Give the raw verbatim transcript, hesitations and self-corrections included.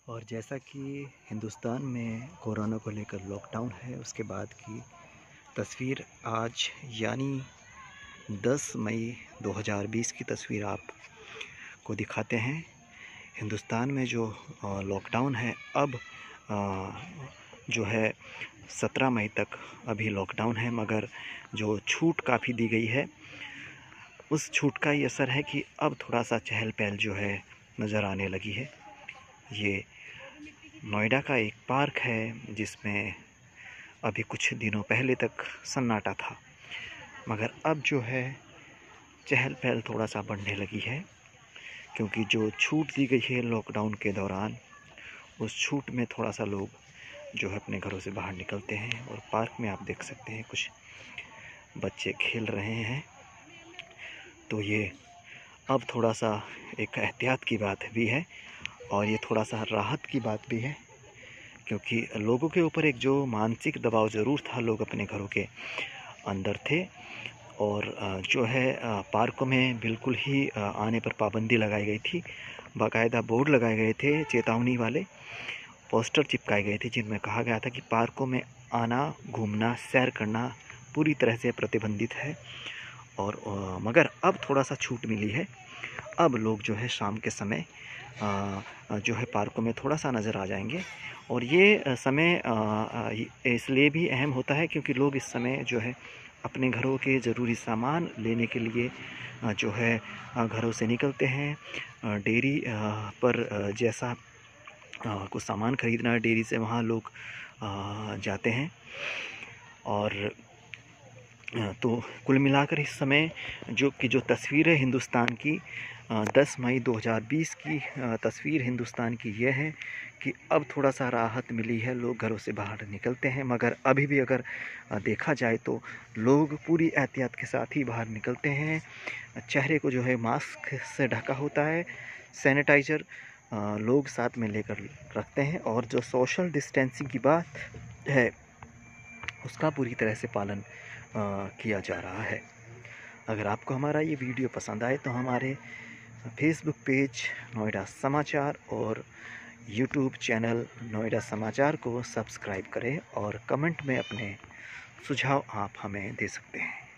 और जैसा कि हिंदुस्तान में कोरोना को लेकर लॉकडाउन है, उसके बाद की तस्वीर आज यानी दस मई दो हज़ार बीस की तस्वीर आपको दिखाते हैं। हिंदुस्तान में जो लॉकडाउन है अब जो है सत्रह मई तक अभी लॉकडाउन है, मगर जो छूट काफ़ी दी गई है उस छूट का ये असर है कि अब थोड़ा सा चहल पहल जो है नज़र आने लगी है। ये नोएडा का एक पार्क है जिसमें अभी कुछ दिनों पहले तक सन्नाटा था, मगर अब जो है चहल पहल थोड़ा सा बढ़ने लगी है, क्योंकि जो छूट दी गई है लॉकडाउन के दौरान उस छूट में थोड़ा सा लोग जो है अपने घरों से बाहर निकलते हैं। और पार्क में आप देख सकते हैं कुछ बच्चे खेल रहे हैं, तो ये अब थोड़ा सा एक एहतियात की बात भी है और ये थोड़ा सा राहत की बात भी है, क्योंकि लोगों के ऊपर एक जो मानसिक दबाव ज़रूर था, लोग अपने घरों के अंदर थे और जो है पार्कों में बिल्कुल ही आने पर पाबंदी लगाई गई थी। बाकायदा बोर्ड लगाए गए थे, चेतावनी वाले पोस्टर चिपकाए गए थे जिनमें कहा गया था कि पार्कों में आना, घूमना, सैर करना पूरी तरह से प्रतिबंधित है। और मगर अब थोड़ा सा छूट मिली है। अब लोग जो है शाम के समय जो है पार्कों में थोड़ा सा नज़र आ जाएंगे। और ये समय इसलिए भी अहम होता है क्योंकि लोग इस समय जो है अपने घरों के ज़रूरी सामान लेने के लिए जो है घरों से निकलते हैं। डेयरी पर जैसा कुछ सामान खरीदना है डेयरी से, वहाँ लोग जाते हैं। और तो कुल मिलाकर इस समय जो कि जो तस्वीर है हिंदुस्तान की दस मई दो हज़ार बीस की तस्वीर हिंदुस्तान की यह है कि अब थोड़ा सा राहत मिली है, लोग घरों से बाहर निकलते हैं। मगर अभी भी अगर देखा जाए तो लोग पूरी एहतियात के साथ ही बाहर निकलते हैं। चेहरे को जो है मास्क से ढका होता है, सैनिटाइज़र लोग साथ में लेकर रखते हैं और जो सोशल डिस्टेंसिंग की बात है उसका पूरी तरह से पालन आ, किया जा रहा है। अगर आपको हमारा ये वीडियो पसंद आए तो हमारे फेसबुक पेज नोएडा समाचार और यूट्यूब चैनल नोएडा समाचार को सब्सक्राइब करें और कमेंट में अपने सुझाव आप हमें दे सकते हैं।